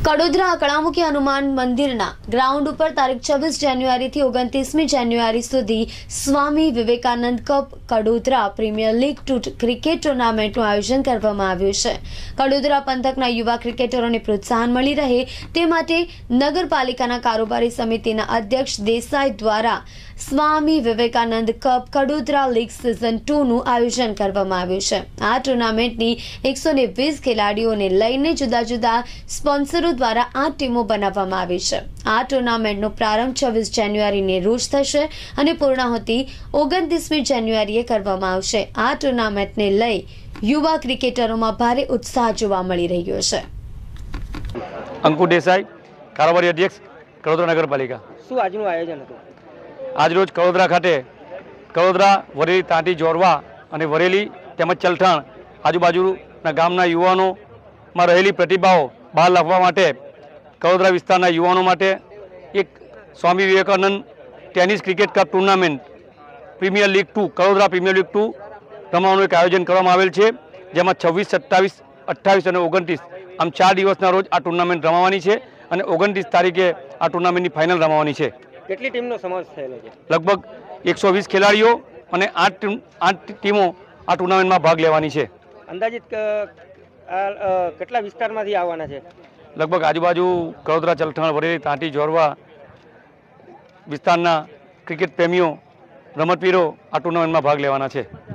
કડોદરા કળામુખી હનુમાન મંદિરના ગ્રાઉન્ડ ઉપર તારીખ 26 જાન્યુઆરીથી 29મી જાન્યુઆરી સુધી Swami Vivekananda cup Kadodara premier league 2 cricket ટુર્નામેન્ટનું આયોજન કરવામાં આવ્યું છે। કડોદરા પંથકના યુવા ક્રિકેટરોને પ્રોત્સાહન મળી રહે તે માટે નગરપાલિકાના કારોબારી સમિતિના અધ્યક્ષ દેસાઈ દ્વારા Swami Vivekananda cup Kadodara league season 2નું આયોજન કરવામાં આવ્યું છે। આ ટુર્નામેન્ટની 120 ખેલાડીઓને લઈને જુદા જુદા સ્પોન્સરો દ્વારા 8 ટીમો બનાવવામાં આવી છે। આ ટુર્નામેન્ટનો પ્રારંભ 26 જાન્યુઆરીને રોજ થશે અને પૂર્ણાહુતિ 29મી જાન્યુઆરીએ કરવામાં આવશે। આ ટુર્નામેન્ટને લઈ યુવા ક્રિકેટરોમાં ભારે ઉત્સાહ જોવા મળી રહ્યો છે। અંકુર દેસાઈ, કારોબારી અધ્યક્ષ, કડોદરા નગરપાલિકા। શું આજનું આયોજન હતું? આજરોજ કડોદરા ખાતે કડોદરા, વરેલી, તાંટી, જોરવા અને વરેલી તેમજ ચલથાણ આજુબાજુના ગામના યુવાનોમાં રહેલી પ્રતિભાઓ બહાર લાવવા માટે કડોદરા વિસ્તારના યુવાનો માટે એક Swami Vivekananda tennis cricket cup tournament premier league 2 Kadodara premier league 2 રમવાનું એક આયોજન કરવામાં આવેલ છે, જેમાં 26, 27, 28 અને 29 આમ 4 દિવસના રોજ આ ટુર્નામેન્ટ રમાવાની છે અને 29 તારીખે આ ટુર્નામેન્ટની ફાઇનલ રમાવાની છે। કેટલી ટીમનો સમાવેશ થયેલો છે? લગભગ 120 ખેલાડીઓ અને 8 ટીમો આ ટુર્નામેન્ટમાં ભાગ લેવાની છે। અંદાજિત કેટલા વિસ્તારમાંથી આવવાના છે? લગભગ આજુબાજુ કડોદરા, ચલથાણ, વરેલી, તાંટી, જોરવા વિસ્તારના ક્રિકેટ પ્રેમીઓ, રમતવીરો આ ટુર્નામેન્ટમાં ભાગ લેવાના છે।